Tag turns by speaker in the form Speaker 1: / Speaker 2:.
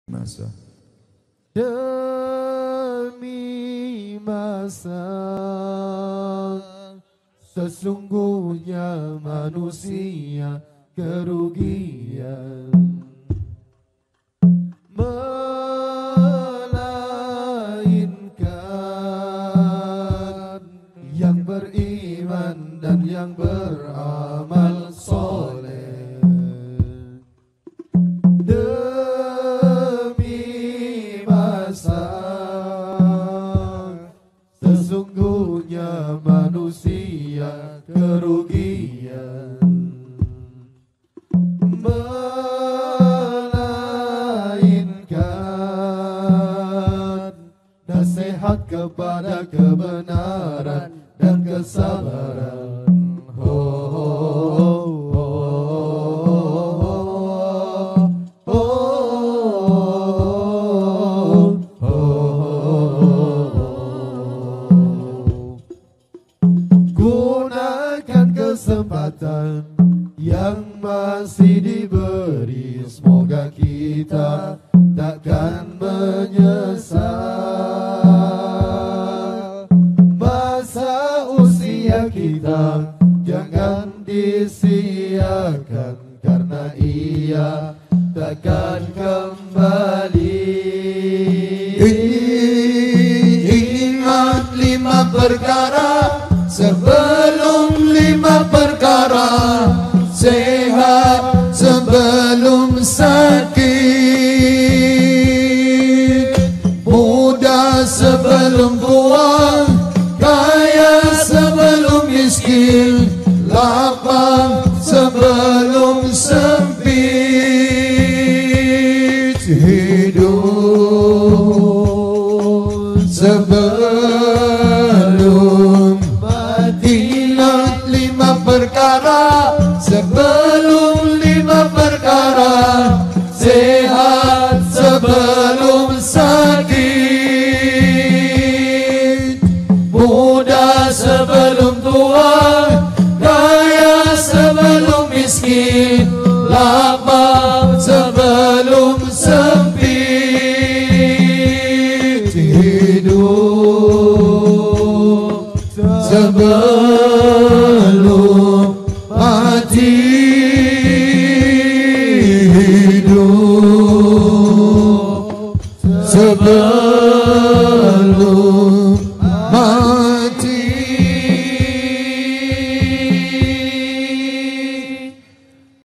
Speaker 1: masa
Speaker 2: demi masa, sesungguhnya manusia kerugian, melainkan yang beriman dan yang beramal soleh. Demi masa, sesungguhnya manusia kerugian, melainkan nasihat kepada kebenaran dan kesabaran. Gunakan kesempatan yang masih diberi, semoga kita takkan menyesal. Masa usia kita jangan disia-siakan, karena ia takkan kembali. Ingat 5 perkara sebelum 5 perkara, sehat sebelum sakit, muda sebelum tua, kaya sebelum miskin, lapang sebelum sempit, hidup sebelum